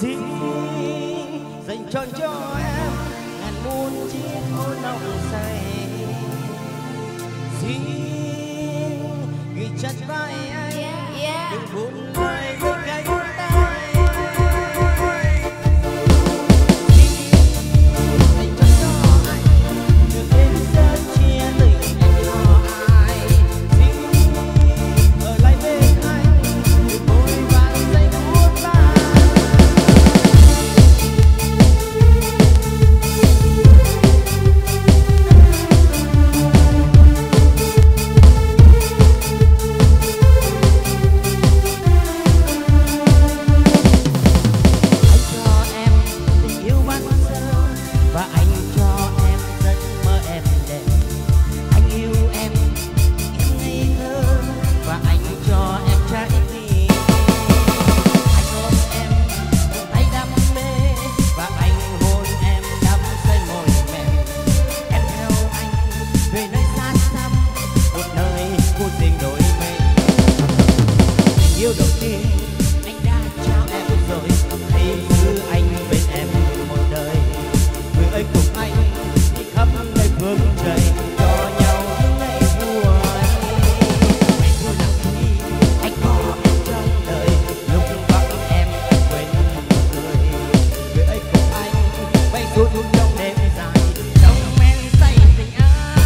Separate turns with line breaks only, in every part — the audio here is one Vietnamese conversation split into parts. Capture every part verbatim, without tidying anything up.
xin dành trọn cho em ngàn muôn chiếc hôn nồng say. Xin ghi chặt vai anh, yeah, yeah. Đừng buồn lời với cánh tay. Xin dành trọn cho anh, đừng đến giờ chia tình anh cho ai. Xin ở lại bên anh, đừng vội vàng giây phút ba. Yêu đầu tiên anh đã trao em rồi, hãy giữ anh bên em một đời. Người ấy cùng anh đi khắp nơi phương trời, cho nhau những ngày vui. Ngày vui lặng khi anh có em trong đời, lúc vắng em anh quên một người. Người ấy cùng anh bay suốt trong đêm dài, trong men say tình ai.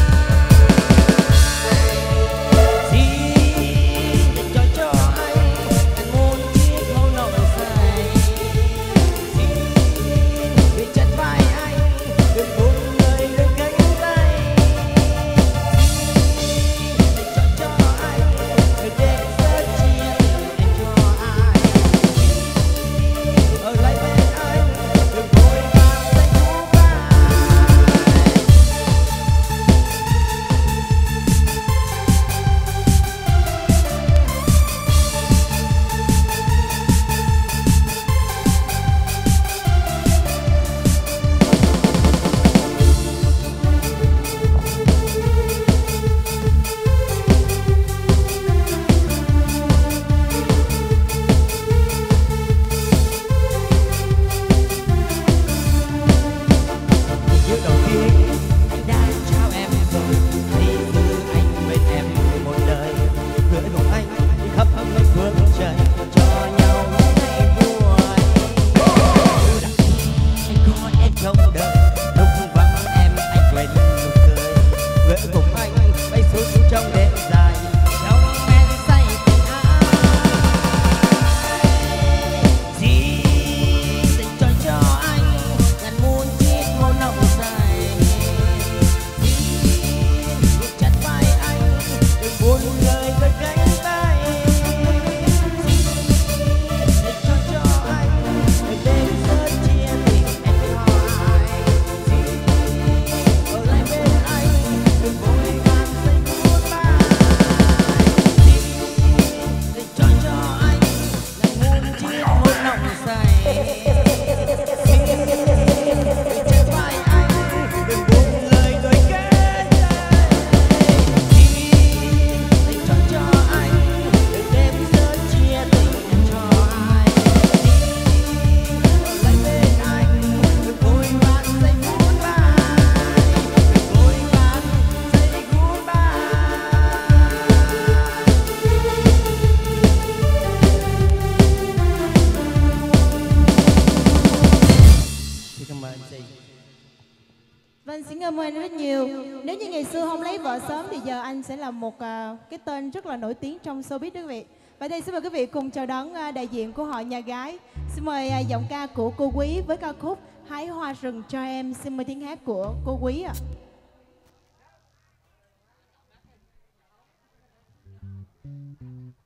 Vâng, xin cảm ơn anh rất nhiều. Nếu như ngày xưa không lấy vợ sớm thì giờ anh sẽ là một uh, cái tên rất là nổi tiếng trong showbiz đó quý vị. Và đây xin mời quý vị cùng chào đón uh, đại diện của họ nhà gái. Xin mời uh, giọng ca của cô Quý với ca khúc Hái Hoa Rừng Cho Em. Xin mời tiếng hát của cô Quý ạ. À.